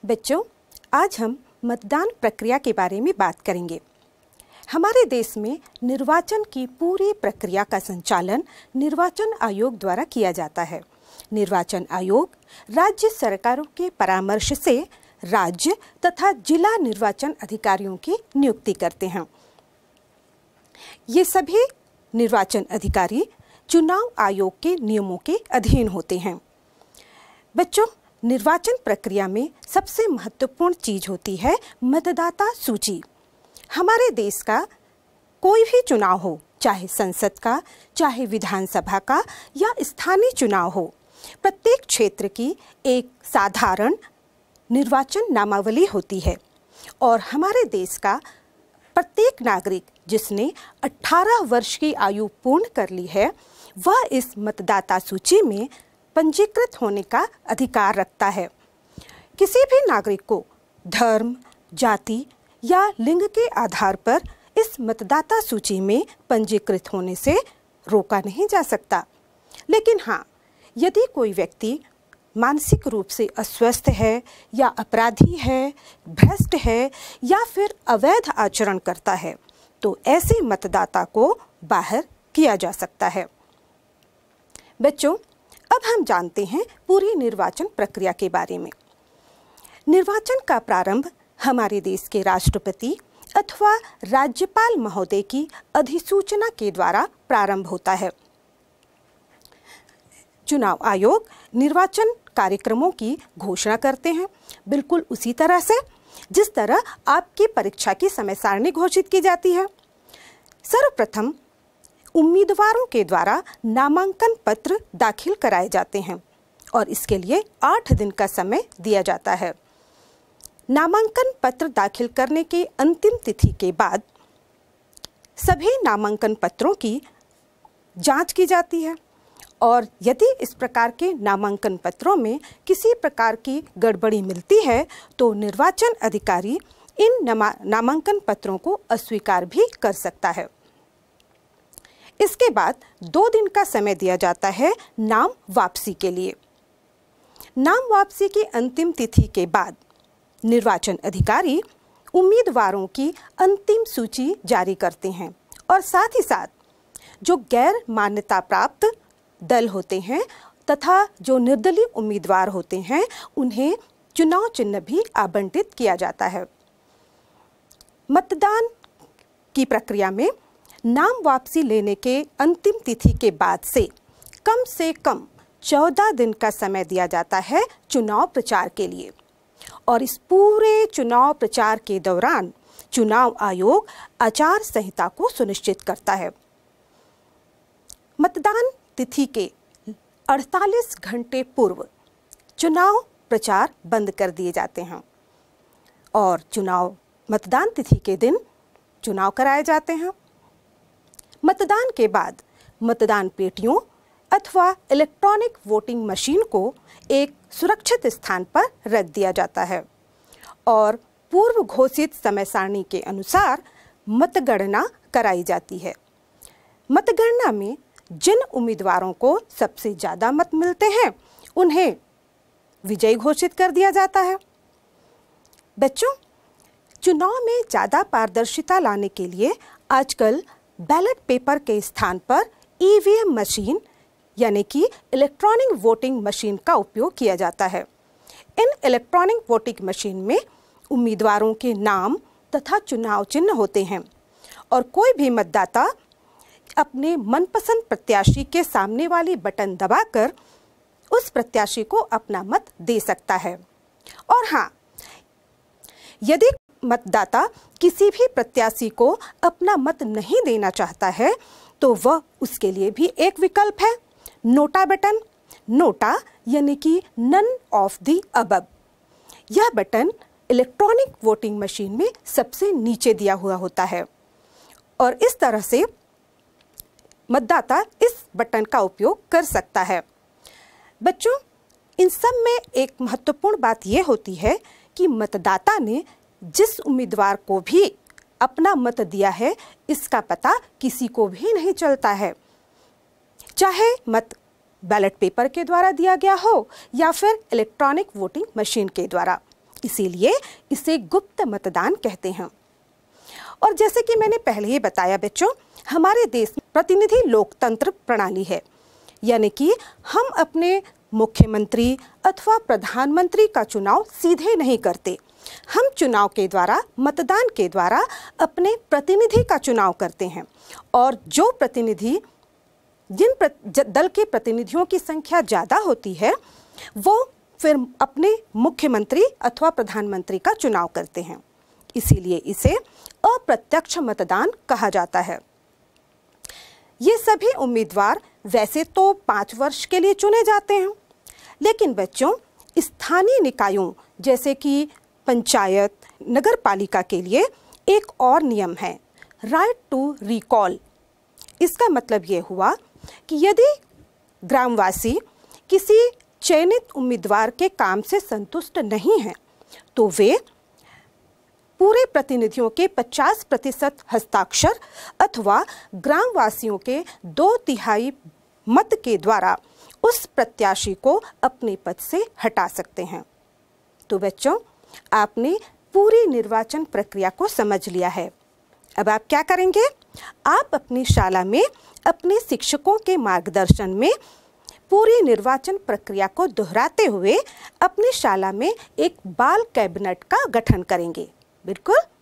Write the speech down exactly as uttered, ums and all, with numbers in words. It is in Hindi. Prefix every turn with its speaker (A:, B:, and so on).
A: बच्चों, आज हम मतदान प्रक्रिया के बारे में बात करेंगे। हमारे देश में निर्वाचन की पूरी प्रक्रिया का संचालन निर्वाचन आयोग द्वारा किया जाता है। निर्वाचन आयोग राज्य सरकारों के परामर्श से राज्य तथा जिला निर्वाचन अधिकारियों की नियुक्ति करते हैं। ये सभी निर्वाचन अधिकारी चुनाव आयोग के नियमों के अधीन होते हैं। बच्चों, निर्वाचन प्रक्रिया में सबसे महत्वपूर्ण चीज होती है मतदाता सूची। हमारे देश का कोई भी चुनाव हो, चाहे संसद का, चाहे विधानसभा का या स्थानीय चुनाव हो, प्रत्येक क्षेत्र की एक साधारण निर्वाचन नामावली होती है और हमारे देश का प्रत्येक नागरिक जिसने अठारह वर्ष की आयु पूर्ण कर ली है, वह इस मतदाता सूची में पंजीकृत होने का अधिकार रखता है। किसी भी नागरिक को धर्म, जाति या लिंग के आधार पर इस मतदाता सूची में पंजीकृत होने से रोका नहीं जा सकता। लेकिन हाँ, यदि कोई व्यक्ति मानसिक रूप से अस्वस्थ है या अपराधी है, भ्रष्ट है या फिर अवैध आचरण करता है, तो ऐसे मतदाता को बाहर किया जा सकता है। बच्चों, अब हम जानते हैं पूरी निर्वाचन प्रक्रिया के बारे में। निर्वाचन का प्रारंभ हमारे देश के राष्ट्रपति अथवा राज्यपाल महोदय की अधिसूचना के द्वारा प्रारंभ होता है। चुनाव आयोग निर्वाचन कार्यक्रमों की घोषणा करते हैं, बिल्कुल उसी तरह से जिस तरह आपकी परीक्षा की समय सारणी घोषित की जाती है। सर्वप्रथम उम्मीदवारों के द्वारा नामांकन पत्र दाखिल कराए जाते हैं और इसके लिए आठ दिन का समय दिया जाता है। नामांकन पत्र दाखिल करने की अंतिम तिथि के बाद सभी नामांकन पत्रों की जांच की जाती है और यदि इस प्रकार के नामांकन पत्रों में किसी प्रकार की गड़बड़ी मिलती है तो निर्वाचन अधिकारी इन नामांकन पत्रों को अस्वीकार भी कर सकता है। इसके बाद दो दिन का समय दिया जाता है नाम वापसी के लिए। नाम वापसी की अंतिम तिथि के बाद निर्वाचन अधिकारी उम्मीदवारों की अंतिम सूची जारी करते हैं और साथ ही साथ जो गैर मान्यता प्राप्त दल होते हैं तथा जो निर्दलीय उम्मीदवार होते हैं, उन्हें चुनाव चिन्ह भी आवंटित किया जाता है। मतदान की प्रक्रिया में नाम वापसी लेने के अंतिम तिथि के बाद से कम से कम चौदह दिन का समय दिया जाता है चुनाव प्रचार के लिए और इस पूरे चुनाव प्रचार के दौरान चुनाव आयोग आचार संहिता को सुनिश्चित करता है। मतदान तिथि के अड़तालीस घंटे पूर्व चुनाव प्रचार बंद कर दिए जाते हैं और चुनाव मतदान तिथि के दिन चुनाव कराए जाते हैं। मतदान के बाद मतदान पेटियों अथवा इलेक्ट्रॉनिक वोटिंग मशीन को एक सुरक्षित स्थान पर रख दिया जाता है और पूर्व घोषित समय सारणी के अनुसार मतगणना कराई जाती है। मतगणना में जिन उम्मीदवारों को सबसे ज़्यादा मत मिलते हैं, उन्हें विजयी घोषित कर दिया जाता है। बच्चों, चुनाव में ज़्यादा पारदर्शिता लाने के लिए आजकल बैलेट पेपर के स्थान पर ईवीएम मशीन यानी कि इलेक्ट्रॉनिक वोटिंग मशीन का उपयोग किया जाता है। इन इलेक्ट्रॉनिक वोटिंग मशीन में उम्मीदवारों के नाम तथा चुनाव चिन्ह होते हैं और कोई भी मतदाता अपने मनपसंद प्रत्याशी के सामने वाली बटन दबाकर उस प्रत्याशी को अपना मत दे सकता है। और हाँ, यदि मतदाता किसी भी प्रत्याशी को अपना मत नहीं देना चाहता है तो वह उसके लिए भी एक विकल्प है, नोटा बटन। नोटा यानी कि नन ऑफ द अबव। यह बटन इलेक्ट्रॉनिक वोटिंग मशीन में सबसे नीचे दिया हुआ होता है और इस तरह से मतदाता इस बटन का उपयोग कर सकता है। बच्चों, इन सब में एक महत्वपूर्ण बात यह होती है कि मतदाता ने जिस उम्मीदवार को भी अपना मत दिया है, इसका पता किसी को भी नहीं चलता है, चाहे मत बैलेट पेपर के द्वारा दिया गया हो या फिर इलेक्ट्रॉनिक वोटिंग मशीन के द्वारा। इसीलिए इसे गुप्त मतदान कहते हैं। और जैसे कि मैंने पहले ही बताया बच्चों, हमारे देश में प्रतिनिधि लोकतंत्र प्रणाली है, यानी कि हम अपने मुख्यमंत्री अथवा प्रधानमंत्री का चुनाव सीधे नहीं करते। हम चुनाव के द्वारा, मतदान के द्वारा अपने प्रतिनिधि का चुनाव करते हैं, और जो प्रतिनिधि, जिन दल के प्रतिनिधियों की संख्या ज़्यादा होती है, वो फिर अपने मुख्यमंत्री अथवा प्रधानमंत्री का चुनाव करते हैं। इसीलिए इसे अप्रत्यक्ष मतदान कहा जाता है। ये सभी उम्मीदवार वैसे तो पाँच वर्ष के लिए चुने जाते हैं, लेकिन बच्चों स्थानीय निकायों जैसे कि पंचायत, नगर पालिका के लिए एक और नियम है, राइट टू रिकॉल। इसका मतलब ये हुआ कि यदि ग्रामवासी किसी चयनित उम्मीदवार के काम से संतुष्ट नहीं हैं, तो वे पूरे प्रतिनिधियों के पचास प्रतिशत हस्ताक्षर अथवा ग्रामवासियों के दो तिहाई मत के द्वारा उस प्रत्याशी को अपने पद से हटा सकते हैं। तो बच्चों, आपने पूरी निर्वाचन प्रक्रिया को समझ लिया है। अब आप क्या करेंगे? आप अपनी शाला में अपने शिक्षकों के मार्गदर्शन में पूरी निर्वाचन प्रक्रिया को दोहराते हुए अपनी शाला में एक बाल कैबिनेट का गठन करेंगे। बिल्कुल।